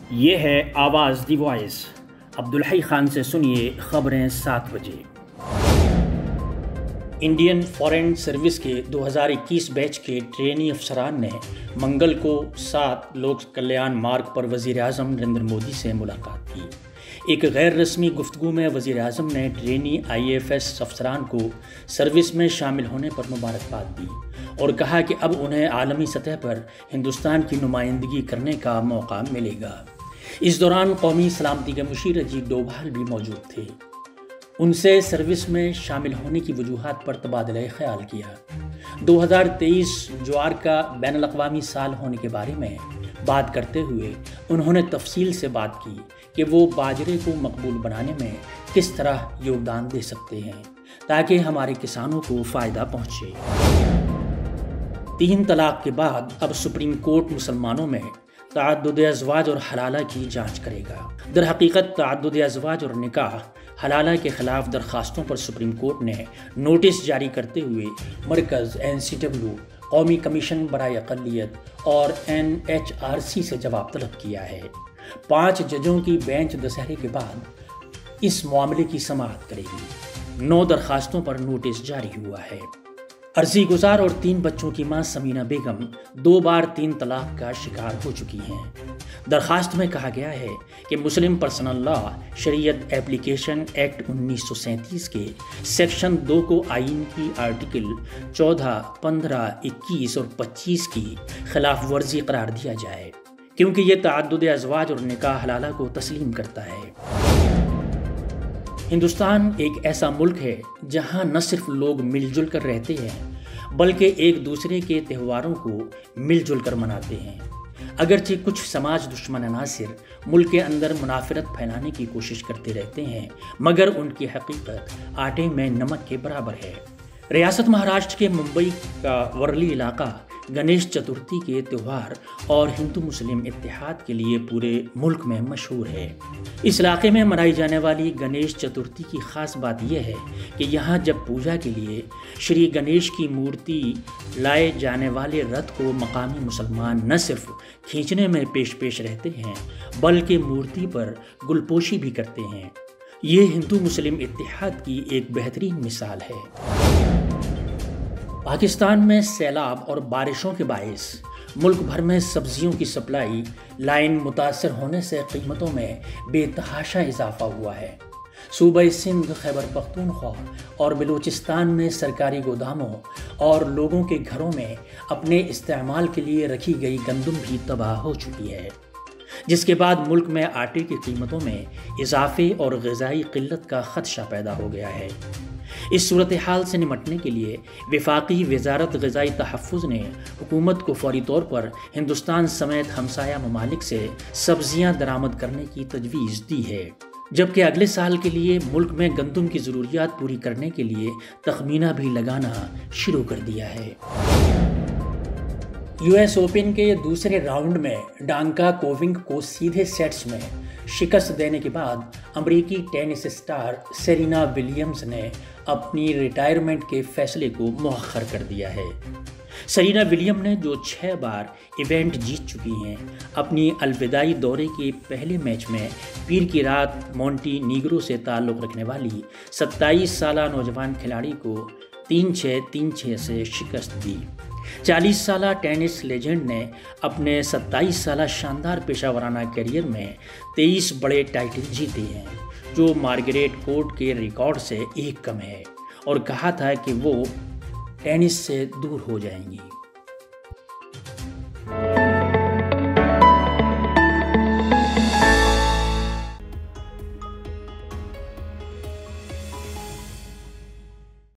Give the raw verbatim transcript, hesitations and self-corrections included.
یہ ہے آواز دی وائس۔ عبدالحی خان سے سنیے خبریں سات بجے۔ انڈین فارن سروس کے دو ہزار اکیس بیچ کے ٹرینی افسران نے منگل کو سات لوک کلیان مارگ پر وزیر اعظم نریندر مودی سے ملاقات کی۔ ایک غیر رسمی گفتگو میں وزیر اعظم نے ٹرینی آئی ایف ایس افسران کو سروس میں شامل ہونے پر مبارکباد دی اور کہا کہ اب انہیں عالمی سطح پر ہندوستان کی نمائندگی کرنے کا موقع ملے گا۔ اس دوران قومی سلامتی کے مشیر اجیت ڈوبھال بھی موجود تھے۔ ان سے سروس میں شامل ہونے کی وجوہات پر تبادلہ خیال کیا۔ دو ہزار تیئیس جوار کا بین الاقوامی سال ہونے کے بارے میں بات کرتے ہوئے انہوں نے تفصیل سے بات کی کہ وہ باجرے کو مقبول بنانے میں کس طرح یوگدان دے سکتے ہیں تاکہ ہمارے کسانوں کو فائدہ پہنچے۔ تین طلاق کے بعد اب سپریم کورٹ مسلمانوں میں تعدد ازواج اور حلالہ کی جانچ کرے گا۔ در حقیقت تعدد ازواج اور نکاح حلالہ کے خلاف درخواستوں پر سپریم کورٹ نے نوٹس جاری کرتے ہوئے مرکز، این سی ڈبلیو، قومی کمیشن برائے اقلیت اور این ایچ آر سی سے جواب طلب کیا ہے۔ پانچ ججوں کی بینچ دسہرے کے بعد اس معاملے کی سماعت کرے گی۔ نو درخواستوں پر نوٹس جاری ہوا ہے۔ عرضی گزار اور تین بچوں کی ماں سمینہ بیگم دو بار تین طلاق کا شکار ہو چکی ہیں۔ درخواست میں کہا گیا ہے کہ مسلم پرسنل لا شریعت ایپلیکیشن ایکٹ انیس سو سینتیس کے سیکشن دو کو آئین کی آرٹیکل چودہ، پندرہ، اکیس اور پچیس کی خلاف ورزی قرار دیا جائے کیونکہ یہ تعدد ازواج اور نکاح حلالہ کو تسلیم کرتا ہے۔ ہندوستان ایک ایسا ملک ہے جہاں نہ صرف لوگ مل جل کر رہتے ہیں بلکہ ایک دوسرے کے تہواروں کو مل جل کر مناتے ہیں۔ اگرچہ کچھ سماج دشمن عناصر ملک کے اندر منافرت پھیلانے کی کوشش کرتے رہتے ہیں مگر ان کی حقیقت آٹے میں نمک کے برابر ہے۔ ریاست مہاراشٹر کے ممبئی کا ورلی علاقہ گنیش چترتھی کے تہوار اور ہندو مسلم اتحاد کے لیے پورے ملک میں مشہور ہے۔ اس علاقے میں منائی جانے والی گنیش چترتھی کی خاص بات یہ ہے کہ یہاں جب پوجا کے لیے شری گنیش کی مورتی لائے جانے والے رتھ کو مقامی مسلمان نہ صرف کھینچنے میں پیش پیش رہتے ہیں بلکہ مورتی پر گلپوشی بھی کرتے ہیں۔ یہ ہندو مسلم اتحاد کی ایک بہترین مثال ہے۔ پاکستان میں سیلاب اور بارشوں کے باعث ملک بھر میں سبزیوں کی سپلائی لائن متاثر ہونے سے قیمتوں میں بے تحاشا اضافہ ہوا ہے۔ صوبہ سندھ، خیبر پختونخوا اور بلوچستان میں سرکاری گوداموں اور لوگوں کے گھروں میں اپنے استعمال کے لیے رکھی گئی گندم بھی تباہ ہو چکی ہے، جس کے بعد ملک میں آٹے کی قیمتوں میں اضافے اور غذائی قلت کا خدشہ پیدا ہو گیا ہے۔ اس صورتحال سے نمٹنے کے لیے وفاقی وزارت غذائی تحفظ نے حکومت کو فوری طور پر ہندوستان سمیت ہمسایہ ممالک سے سبزیاں درآمد کرنے کی تجویز دی ہے، جبکہ اگلے سال کے لیے ملک میں گندم کی ضروریات پوری کرنے کے لیے تخمینہ بھی لگانا شروع کر دیا ہے۔ یو ایس اوپن کے دوسرے راؤنڈ میں ڈانکا کوونگ کو سیدھے سیٹس میں شکست دینے کے بعد امریکی ٹینس اسٹار سیرینا ولیمز نے اپنی ریٹائرمنٹ کے فیصلے کو مؤخر کر دیا ہے۔ سیرینا ولیم نے جو چھ بار ایونٹ جیت چکی ہیں، اپنی الوداعی دورے کے پہلے میچ میں پیر کی رات مونٹی نیگرو سے تعلق رکھنے والی ستائیس سالہ نوجوان کھلاڑی کو تین چھ تین چھ سے شکست دی۔ چالیس سالہ ٹینس لیجنڈ نے اپنے ستائیس سالہ شاندار پیشہ ورانہ کیریئر میں تیئیس بڑے ٹائٹل جیتے ہیں، جو مارگریٹ کورٹ کے ریکارڈ سے ایک کم ہے، اور کہا تھا کہ وہ ٹینس سے دور ہو جائیں گی۔